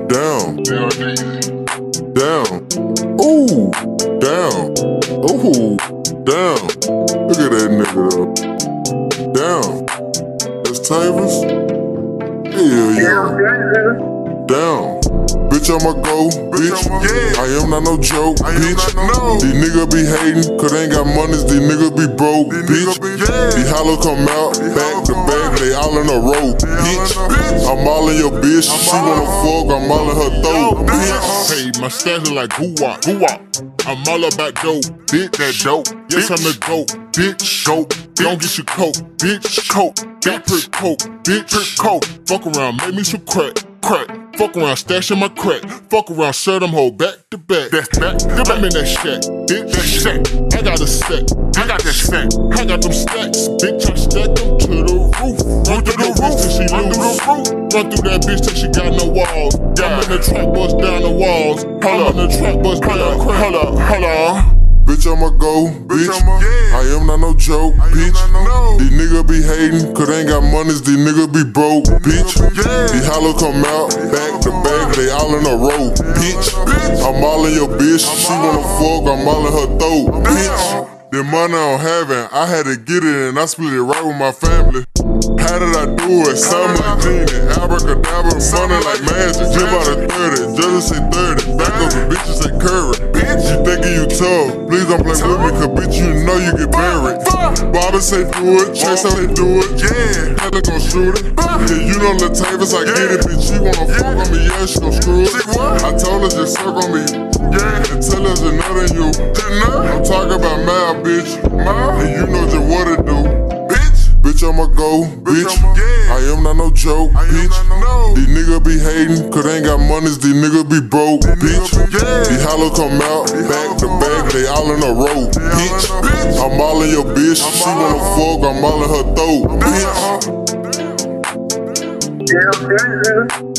down, down, ooh, down, ooh, down. Look at that nigga though. Down. That's Tavis? Hell yeah. Down. Bitch, I'ma go, bitch. I am not no joke, bitch. These niggas be hating, cause they ain't got monies, these niggas be broke, bitch. These hollows come out, back to back, they all in a row, bitch. I'm all in your bitch, she wanna fuck, I'm all in her throat, bitch. Hey, my stats are like hoo-wop, hoo-wop. I'm all about dope, bitch, that dope. Yes, I'm the GOAT, bitch, GOAT. Don't get your coat, bitch, coat. Got prick coat, bitch, prick coat. Fuck around, make me some crack, crack. Fuck around, stashing my crack. Fuck around, shut them whole back to back. That's back to back. I'm in that shack, bitch, that shack. I got a stack, I got that stack. I got them stacks, bitch, I stack them to the roof. Run through the roof till she lose. Run through that bitch till she got no walls. I'm in the trap, bust down the walls. I'm in the trap, bust down the crack. Hold up. Bitch, I'ma go, bitch. I am not no joke, bitch. These niggas be hating, cause they ain't got monies, these niggas be broke, bitch. These hollows come out, back to back, they all in a row, bitch. I'm all in your bitch, she wanna fuck, I'm all in her throat, bitch. The money I'm having, I had to get it and I split it right with my family. How did I do it? Simon like Genie, abracadabra, money like magic. Flip out of 30, judges say 30, back up the bitches say curry. Bitch, you thinking you tough, please don't play with me, cause bitch you know you get buried. Bobby say do it, Chase say do it, yeah, Taylor gon' shoot it. Yeah, you know Lil Tavis, I get it, bitch, she wanna fuck on me, yeah, she gon' screw it. I told her just suck on me, yeah, and tell her just nut in you. I'm talking about mad, bitch, and you know just what it do. Bitch, I'ma go, bitch. I am not no joke, bitch. These niggas be hating, cause they ain't got monies, these niggas be broke, bitch. These hollows come out, back to back, they all in a row, bitch. I'm all in your bitch, she wanna fuck, I'm all in her throat, bitch.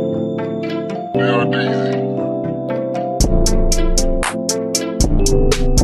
They are easy.